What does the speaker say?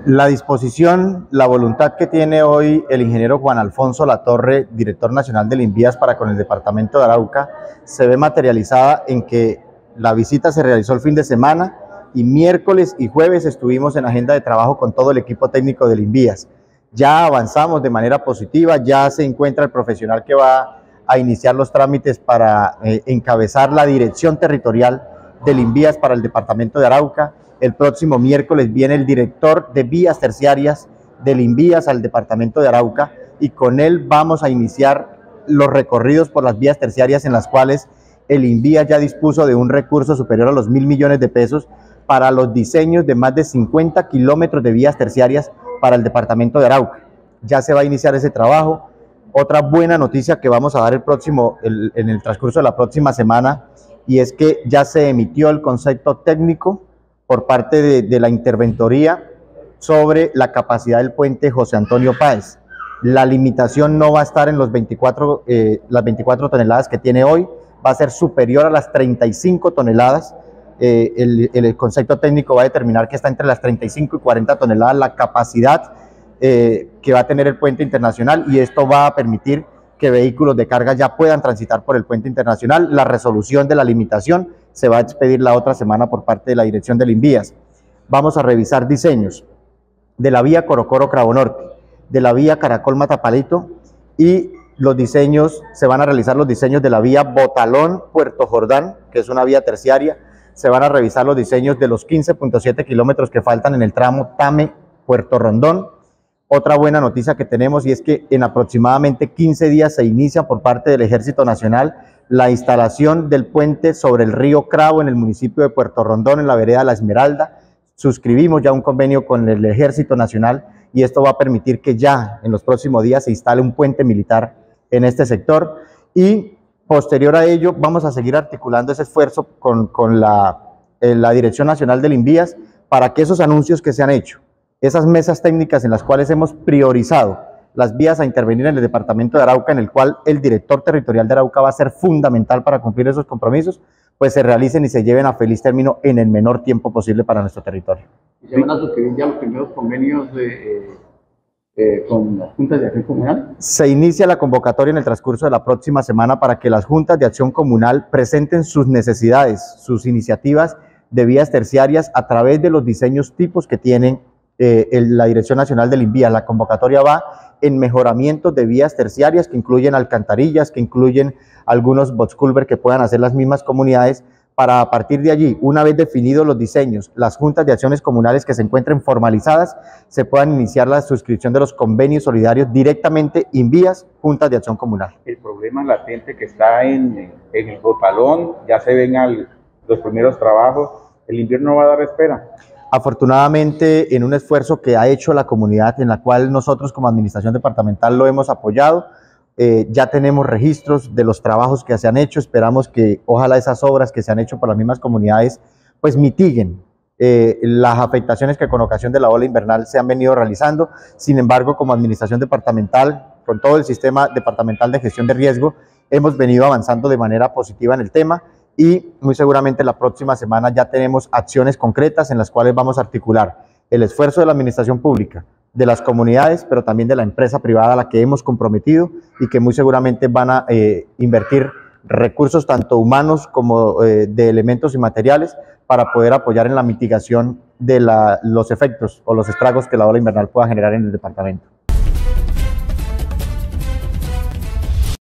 La disposición, la voluntad que tiene hoy el ingeniero Juan Alfonso Latorre, director nacional del INVIAS para con el departamento de Arauca, se ve materializada en que la visita se realizó el fin de semana y miércoles y jueves estuvimos en agenda de trabajo con todo el equipo técnico del INVIAS. Ya avanzamos de manera positiva, ya se encuentra el profesional que va a iniciar los trámites para encabezar la dirección territorial del INVIAS para el departamento de Arauca. El próximo miércoles viene el director de vías terciarias del INVIAS al departamento de Arauca y con él vamos a iniciar los recorridos por las vías terciarias en las cuales el INVIAS ya dispuso de un recurso superior a los 1.000 millones de pesos para los diseños de más de 50 kilómetros de vías terciarias para el departamento de Arauca. Ya se va a iniciar ese trabajo. Otra buena noticia que vamos a dar en el transcurso de la próxima semana, y es que ya se emitió el concepto técnico por parte de la interventoría sobre la capacidad del puente José Antonio Páez. La limitación no va a estar en las 24 toneladas que tiene hoy, va a ser superior a las 35 toneladas. El concepto técnico va a determinar que está entre las 35 y 40 toneladas la capacidad que va a tener el puente internacional, y esto va a permitir que vehículos de carga ya puedan transitar por el puente internacional. La resolución de la limitación se va a expedir la otra semana por parte de la dirección del INVIAS. Vamos a revisar diseños de la vía Corocoro-Cravo Norte, de la vía Caracol-Matapalito, y los diseños, se van a realizar los diseños de la vía Botalón-Puerto Jordán, que es una vía terciaria. Se van a revisar los diseños de los 15.7 kilómetros que faltan en el tramo Tame-Puerto Rondón. Otra buena noticia que tenemos, y es que en aproximadamente 15 días se inicia por parte del Ejército Nacional la instalación del puente sobre el río Cravo en el municipio de Puerto Rondón, en la vereda La Esmeralda. Suscribimos ya un convenio con el Ejército Nacional y esto va a permitir que ya en los próximos días se instale un puente militar en este sector, y posterior a ello vamos a seguir articulando ese esfuerzo con la Dirección Nacional del INVIAS para que esos anuncios que se han hecho, esas mesas técnicas en las cuales hemos priorizado las vías a intervenir en el departamento de Arauca, en el cual el director territorial de Arauca va a ser fundamental para cumplir esos compromisos, pues se realicen y se lleven a feliz término en el menor tiempo posible para nuestro territorio. ¿Y se van a suscribir ya los primeros convenios con las juntas de acción comunal? Se inicia la convocatoria en el transcurso de la próxima semana para que las juntas de acción comunal presenten sus necesidades, sus iniciativas de vías terciarias a través de los diseños tipos que tienen la Dirección Nacional del INVIAS. La convocatoria va en mejoramientos de vías terciarias que incluyen alcantarillas, que incluyen algunos boxculver que puedan hacer las mismas comunidades, para a partir de allí, una vez definidos los diseños, las juntas de acciones comunales que se encuentren formalizadas, se puedan iniciar la suscripción de los convenios solidarios directamente INVIAS, juntas de acción comunal. El problema latente que está en el Botalón, ya se ven los primeros trabajos, el invierno no va a dar espera. Afortunadamente, en un esfuerzo que ha hecho la comunidad, en la cual nosotros como administración departamental lo hemos apoyado, ya tenemos registros de los trabajos que se han hecho. Esperamos que ojalá esas obras que se han hecho por las mismas comunidades pues mitiguen las afectaciones que con ocasión de la ola invernal se han venido realizando. Sin embargo, como administración departamental, con todo el sistema departamental de gestión de riesgo, hemos venido avanzando de manera positiva en el tema, y muy seguramente la próxima semana ya tenemos acciones concretas en las cuales vamos a articular el esfuerzo de la administración pública, de las comunidades, pero también de la empresa privada a la que hemos comprometido, y que muy seguramente van a invertir recursos tanto humanos como de elementos y materiales para poder apoyar en la mitigación de los efectos o los estragos que la ola invernal pueda generar en el departamento.